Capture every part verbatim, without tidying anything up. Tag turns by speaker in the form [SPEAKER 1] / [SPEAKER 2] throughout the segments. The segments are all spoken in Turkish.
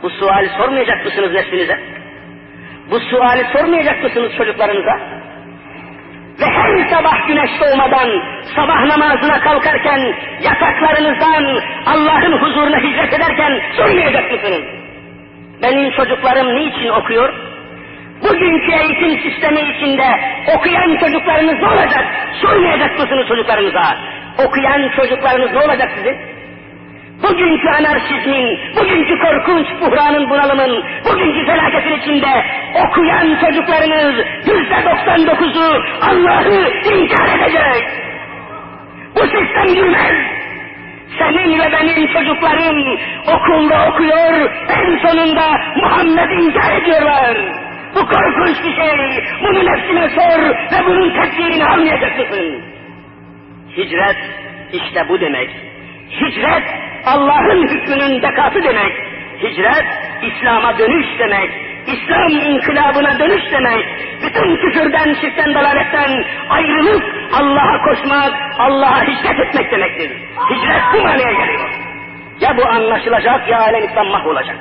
[SPEAKER 1] Bu suali sormayacak mısınız nefsinize? Bu suali sormayacak mısınız çocuklarınıza? Ve her sabah güneş doğmadan, sabah namazına kalkarken, yataklarınızdan Allah'ın huzuruna hicret ederken sormayacak mısınız? Benim çocuklarım niçin okuyor? Bugünkü eğitim sistemi içinde okuyan çocuklarınız ne olacak? Sormayacak mısınız çocuklarınıza? Okuyan çocuklarınız ne olacak sizin? Bugünkü anarşizmin, bugünkü korkunç buhranın, bunalımın, bugünkü felaketin içinde okuyan çocuklarınız yüzde doksan dokuzu Allah'ı inkar edecek. Bu sistem yürümez. Senin ve benim çocuklarım okulda okuyor, en sonunda Muhammed'i inkar ediyorlar. Bu korkunç bir şey. Bunu nefsine sor ve bunun tedbirini almayacak mısın? Hicret işte bu demek. Hicret Allah'ın hükmünün bekası demek. Hicret İslam'a dönüş demek. İslam inkılabına dönüş demek. Bütün küfürden, şirkten, dalaletten ayrılıp Allah'a koşmak, Allah'a hicret etmek demektir. Hicret bu manaya geliyor. Ya bu anlaşılacak ya alem İslam mahvolacak.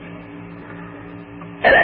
[SPEAKER 1] Evet.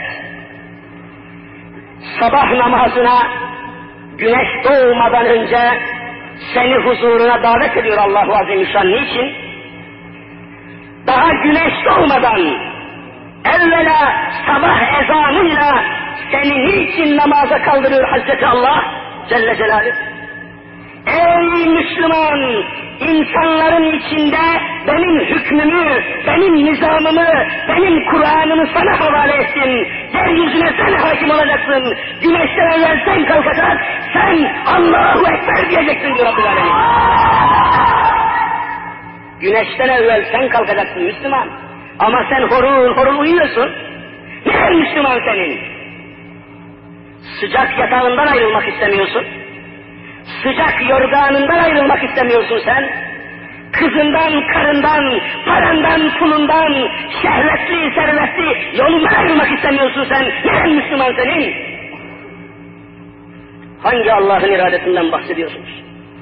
[SPEAKER 1] Sabah namazına güneş doğmadan önce seni huzuruna davet ediyor Allah-u Azimüşşan. Niçin? Daha güneş doğmadan evvela sabah ezanıyla seni niçin namaza kaldırıyor Hazreti Allah Celle Celaluhu? Ey Müslüman! İnsanların içinde benim hükmümü, benim nizamımı, benim Kur'an'ımı sana havale ettim. Yeryüzüne sen hakim olacaksın. Güneşten evvel sen kalkacak, sen Allahu Ekber diyeceksin diyor Rabbül Alemin. Güneşten evvel sen kalkacaksın Müslüman. Ama sen horul horul uyuyorsun. Ne Müslüman senin? Sıcak yatağından ayrılmak istemiyorsun. Sıcak yorganından ayrılmak istemiyorsun sen. Kızından, karından, parandan, pulundan, şehvetli, servetli yolundan ayrılmak istemiyorsun sen. Neden Müslüman senin? Hangi Allah'ın iradesinden bahsediyorsunuz?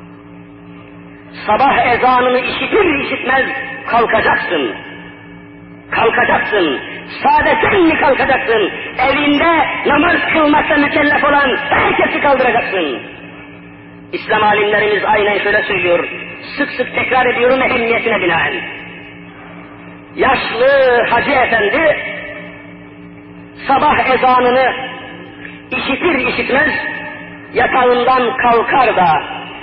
[SPEAKER 1] Sabah ezanını işitir işitmez kalkacaksın. Kalkacaksın. Sade sen mi kalkacaksın? Evinde namaz kılmakla mükellef olan herkesi kaldıracaksın. İslam alimlerimiz aynen şöyle söylüyor, sık sık tekrar ediyorum ehemmiyetine binaen. Yaşlı Hacı Efendi sabah ezanını işitir işitmez yatağından kalkar da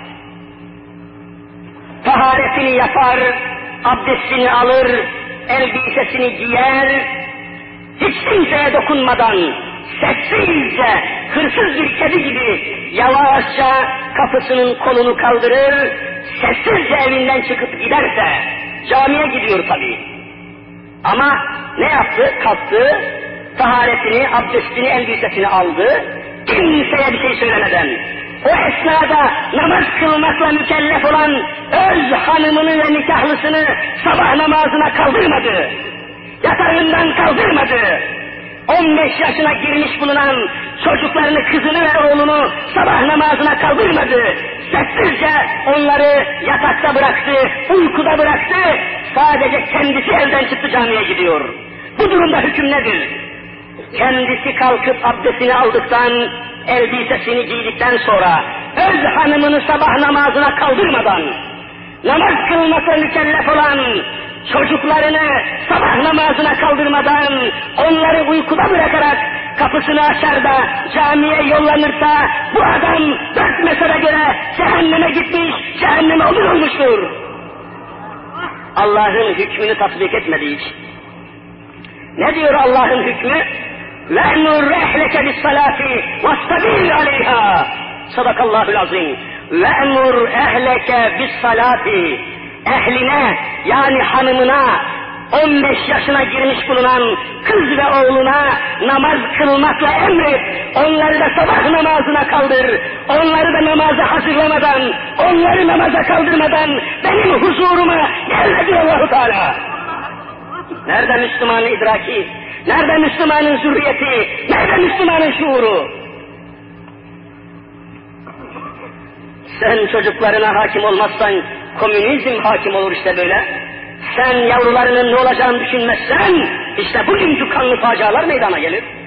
[SPEAKER 1] taharetini yapar, abdestini alır, elbisesini giyer, hiç kimseye dokunmadan sessizce, hırsız bir kedi gibi yavaşça kapısının kolunu kaldırır, sessizce evinden çıkıp giderse, camiye gidiyor tabii. Ama ne yaptı? Kalktı, taharetini, abdestini, elbisesini aldı, kimseye bir şey söylemeden. O esnada namaz kılmakla mükellef olan öz hanımını ve nikahlısını sabah namazına kaldırmadı. Yatağından kaldırmadı. on beş yaşına girmiş bulunan çocuklarını, kızını ve oğlunu sabah namazına kaldırmadı. Sessizce onları yatakta bıraktı, uykuda bıraktı. Sadece kendisi evden çıktı, camiye gidiyor. Bu durumda hüküm nedir? Kendisi kalkıp abdestini aldıktan, elbisesini giydikten sonra öz hanımını sabah namazına kaldırmadan, namaz kılmakla mükellef olan çocuklarını sabah namazına kaldırmadan, onları uykuda bırakarak kapısını açar da camiye yollanırsa, bu adam dört mezhebe göre cehenneme gitmiş, cehenneme odun olmuştur. Allah'ın hükmünü tatbik etmediği için. Ne diyor Allah'ın hükmü? وَاَنُرْ اَحْلَكَ بِالصَّلَاةِ وَاسْتَبِرْ عَلَيْهَا Sadakallahul azim. وَاَنُرْ اَحْلَكَ بِالصَّلَاةِ Ehline, yani hanımına, on beş yaşına girmiş bulunan kız ve oğluna namaz kılmakla emret. Onları da sabah namazına kaldır. Onları da namaza hazırlamadan, onları namaza kaldırmadan benim huzuruma gel diyor Allah-u Teala. Nerede Müslümanın idraki? Nerede Müslümanın zürriyeti? Nerede Müslümanın şuuru? Sen çocuklarına hakim olmazsan komünizm hakim olur işte böyle. Sen yavrularının ne olacağını düşünmezsen işte bugünkü kanlı facialar meydana gelir.